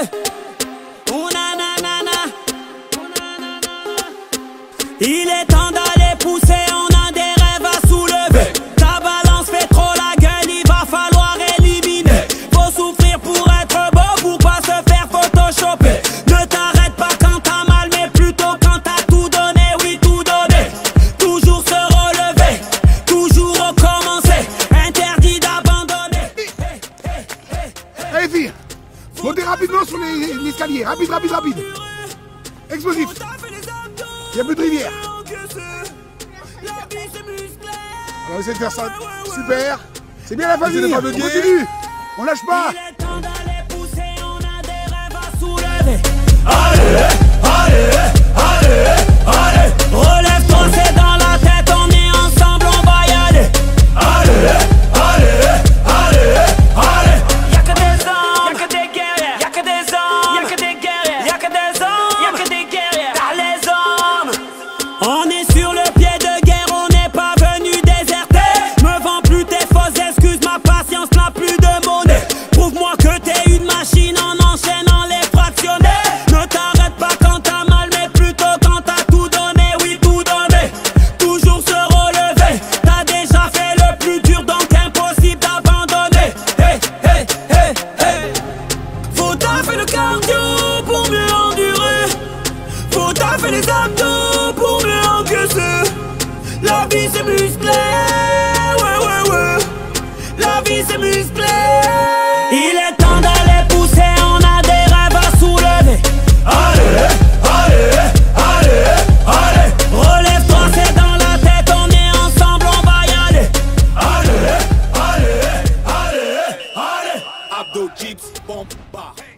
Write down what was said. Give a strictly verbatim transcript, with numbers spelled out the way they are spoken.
Ouna nanana. Il est temps d'aller pousser, on a des rêves à soulever. Ta balance fait trop la gueule, il va falloir éliminer. Faut souffrir pour être beau, pour pas se faire photoshopper. Ne t'arrête pas quand t'as mal, mais plutôt quand t'as tout donné, oui tout donné. Toujours se relever, toujours recommencer. Interdit d'abandonner. Allez filles, montez rapidement sur l'escalier, rapide, rapide, rapide. Explosif. Il n'y a plus de rivière. On va essayer de faire ça. Super. C'est bien la famille. On continue. On lâche pas. Il est temps d'aller pousser, on a des rêves à soulever. Allez, allez, allez, allez. Relève-toi, c'est dans la tête, on est ensemble, on va y aller. Allez, allez, allez, allez. Y'a que des hommes, y'a que des guerriers. Y'a que des hommes, y'a que des guerriers. Y'a que des hommes, y'a que des guerriers. T'as les hommes. On est sur le pied de guerre, on n'est pas venu déserter. Me vends plus tes fausses excuses, ma patience n'a plus de monnaie. Prouve-moi que t'es une machine en enchaînant les fractionnés. Ne t'arrête pas quand t'as mal, mais plutôt quand t'as tout donné, oui tout donné. Toujours se relever, t'as déjà fait le plus dur, donc impossible d'abandonner. Hey, hey, hey, hey. Faut taffer le cardio pour mieux endurer. Faut taffer les abdos pour mieux encaisser. La vie c'est musclé, ouais ouais ouais. La vie c'est musclé. Il est temps d'aller pousser, on a des rêves à soulever. Allez, allez, allez, allez. Relève-toi, c'est dans la tête, on est ensemble, on va y aller. Allez, allez, allez, allez. Abdo, chips, pompe, bar.